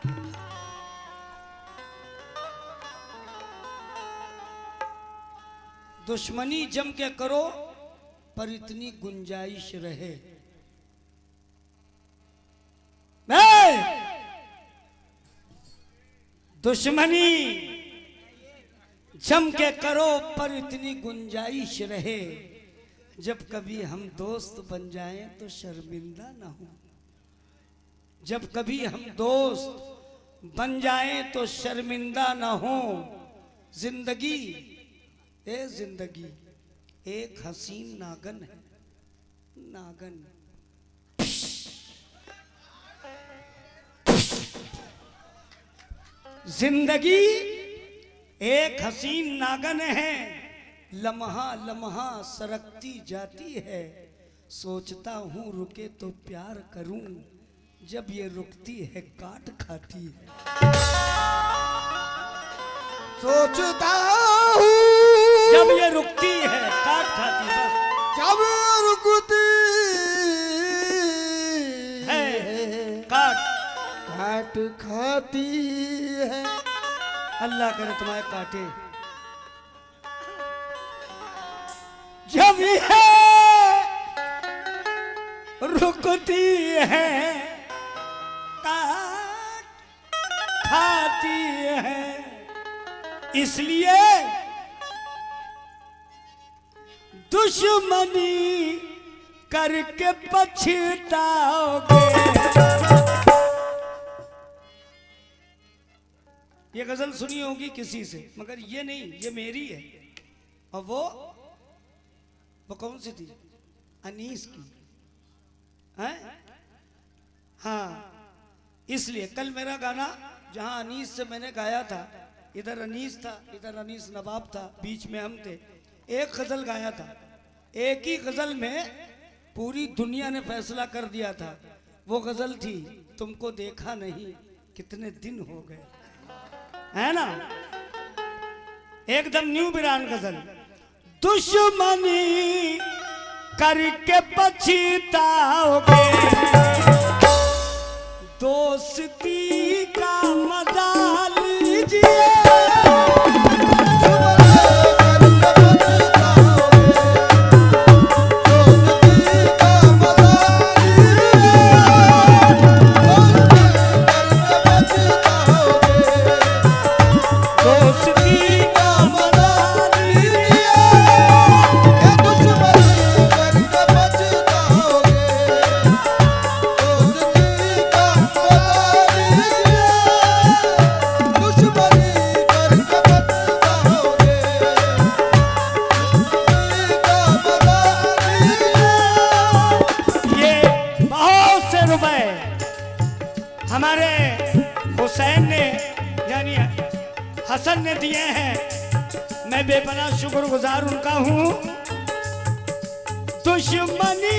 दुश्मनी जम के करो पर इतनी गुंजाइश रहे। दुश्मनी जम के करो पर इतनी गुंजाइश रहे, जब कभी हम दोस्त बन जाएं तो शर्मिंदा ना हो। जब कभी हम दोस्त बन जाएं तो शर्मिंदा ना हो। जिंदगी जिंदगी एक हसीन नागन है, नागन। जिंदगी एक हसीन नागन है, लम्हा लम्हा सरकती जाती है। सोचता हूँ रुके तो प्यार करूं, जब ये रुकती है काट खाती है। सोचता हूँ जब ये रुकती है काट खाती है, जब रुकती है काट काट खाती है। अल्लाह करे तुम्हारे काटे। जब ये रुकती है काट खाती है, इसलिए दुश्मनी करके पछताओगे। ये गजल सुनी होगी किसी से, मगर ये नहीं, ये मेरी है। और वो कौन सी थी? अनीस की है। हाँ, इसलिए कल मेरा गाना जहां अनीस से मैंने गाया था, इधर अनीस था, इधर अनीस नवाब था, बीच में हम थे। एक गजल गाया था, एक ही गजल में पूरी दुनिया ने फैसला कर दिया था। वो गजल थी तुमको देखा नहीं कितने दिन हो गए, है ना? एकदम न्यू बिरान गजल। दुश्मनी करके पछताओगे, दोस्ती का मजा लीजिए। हमारे हुसैन ने यानी हसन ने दिए हैं, मैं बेपनाह शुक्रगुजार उनका हूं। दुश्मनी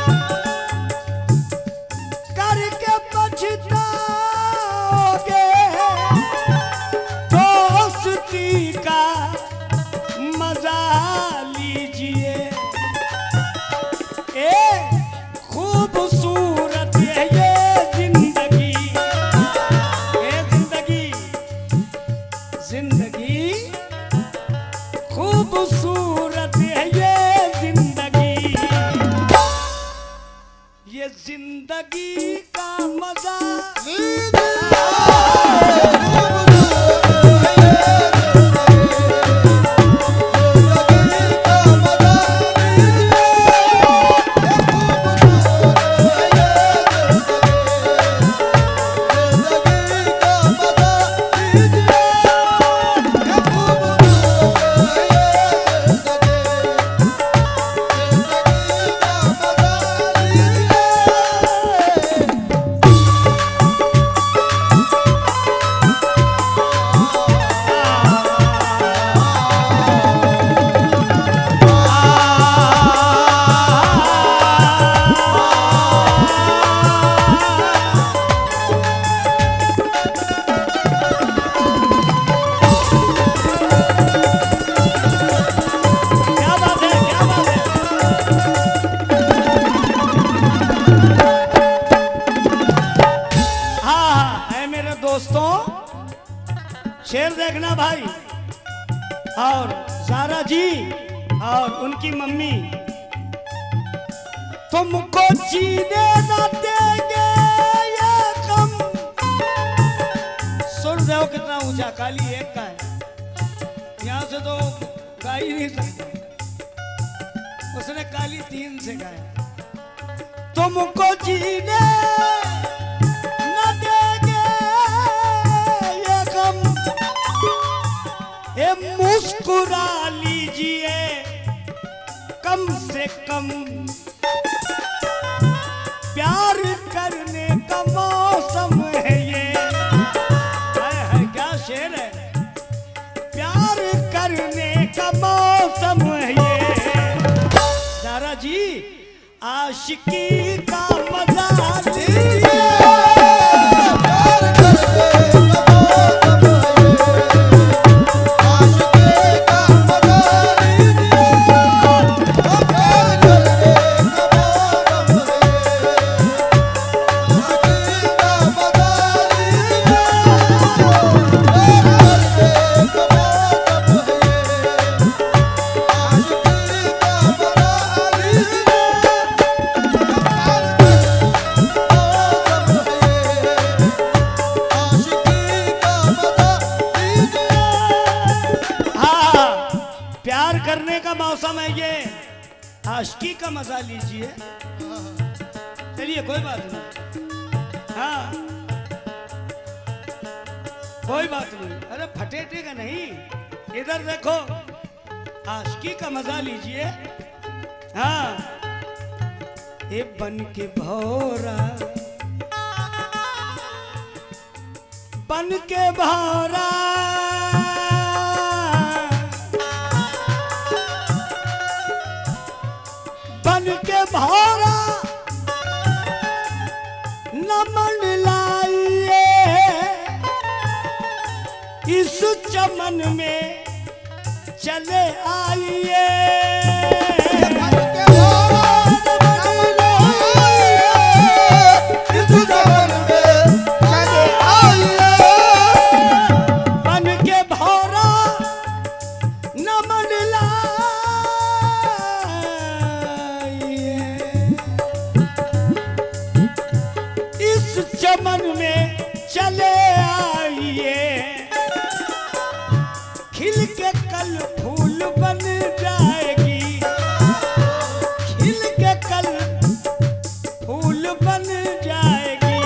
करके पछताओगे, दोस्ती का मजा लीजिए। खूबसूरत है ये खूबसूरत है ये जिंदगी का मजा। शेर देखना भाई। और सारा जी और उनकी मम्मी तुमको जीने न देंगे ये कम। सुन रहे हो कितना ऊंचा, काली एक का है, यहां से तो गा ही नहीं सकते, उसने काली 3 से गाया। तुमको जीने न देंगे ये कम, ए मुस्कुरा लीजिए कम से कम। प्यार करने का मौसम है ये, है क्या शेर है। प्यार करने का मौसम है ये। सारा जी आशिकी का मजा लीजिए। करने का मौसम है ये, आशिकी का मजा लीजिए। चलिए कोई बात नहीं, हाँ कोई बात नहीं, अरे फटेटे का नहीं, इधर देखो, आशिकी का मजा लीजिए। हाँ ये बन के भौरा, बन के भौरा, बन के भौरा नमन लाइए इस चमन में चले आइए। बन के भौरा नमन लाइए इस चमन में चले आइए। बन के भौरा नमन लाइए चमन में चले आइए। खिल के कल फूल बन जाएगी, खिल के कल फूल बन जाएगी।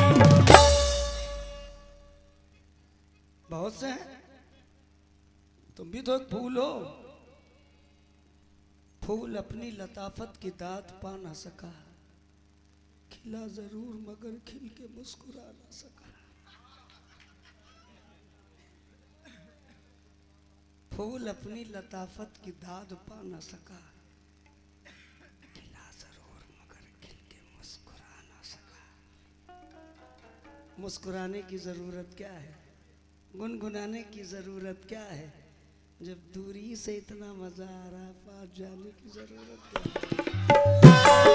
बहुत से हैं, तुम भी तो एक फूल हो। फूल अपनी लताफत की दात पा ना सका, खिला जरूर मगर खिल के मुस्कुरा ना सका। फूल अपनी लताफत की दाद पा ना सका, खिला जरूर मगर खिल के मुस्कुरा ना सका। मुस्कुराने की जरूरत क्या है, गुनगुनाने की जरूरत क्या है, जब दूरी से इतना मजा आ रहा है, पास जाने की जरूरत क्या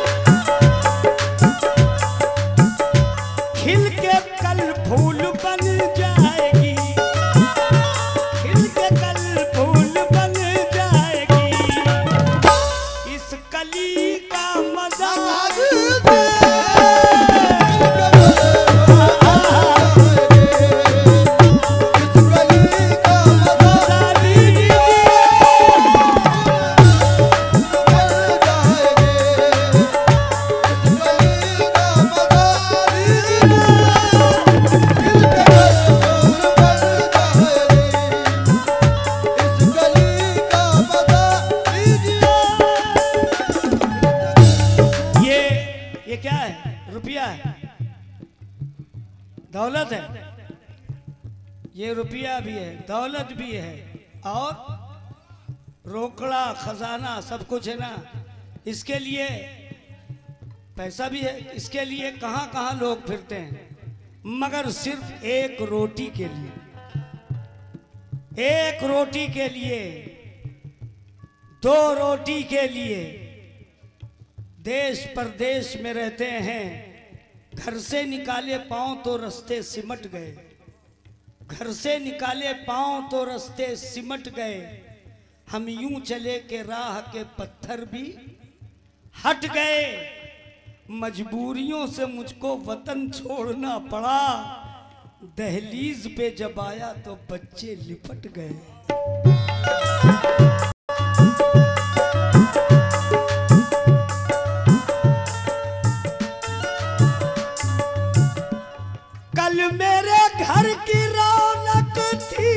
है। खिल के कल फूल बन जाएगी, खिल के कल फूल बन जाएगी। इस कली का मजा दौलत है, ये रुपया भी है, दौलत भी है और रोकड़ा खजाना सब कुछ है ना। इसके लिए पैसा भी है, इसके लिए कहां कहां लोग फिरते हैं, मगर सिर्फ एक रोटी के लिए, एक रोटी के लिए, दो रोटी के लिए देश परदेश में रहते हैं। घर से निकाले पांव तो रास्ते सिमट गए, घर से निकाले पांव तो रास्ते सिमट गए, हम यूं चले के राह के पत्थर भी हट गए। मजबूरियों से मुझको वतन छोड़ना पड़ा, दहलीज पे जब आया तो बच्चे लिपट गए। कल मेरे घर की रौनक थी,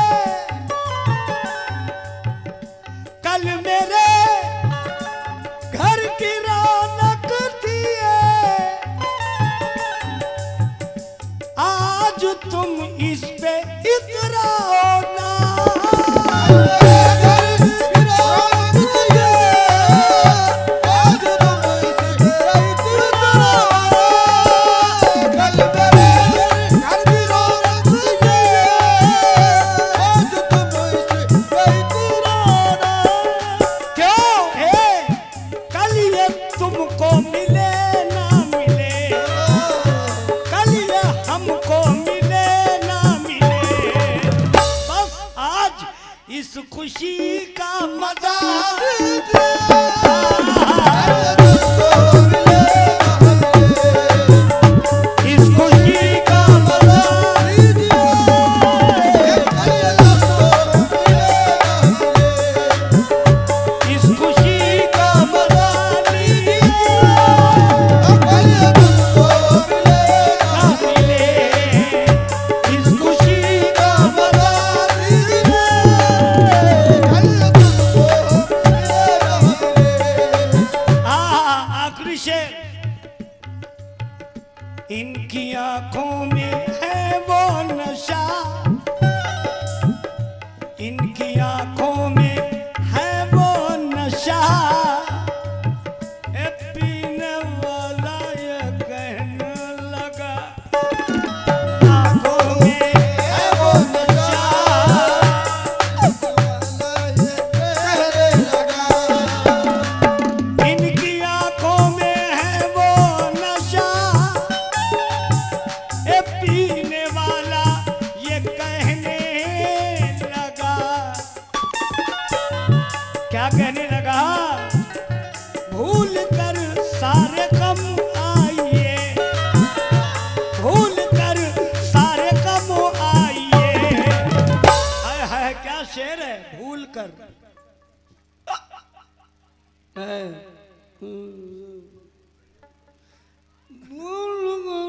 कल मेरे घर की रौनक थी, आज तुम इस पे इतराओ ना। खुशी का मजा इस खुशी का मजा इस खुशी का मजा मिले, इस खुशी का मजा इनकी आंखों में है वो नशा, इनकी आंखों में है वो नशा, पीने वाला ये कहने लगा, आंखों में है वो नशा, इनकी आंखों में है वो नशा, पीने वाला ये कहने लगा। क्या कहने लगा? भूल कर सारे गम आइए, भूल कर सारे गम आइए। हाय हाय क्या शेर है, भूल कर। भूल कर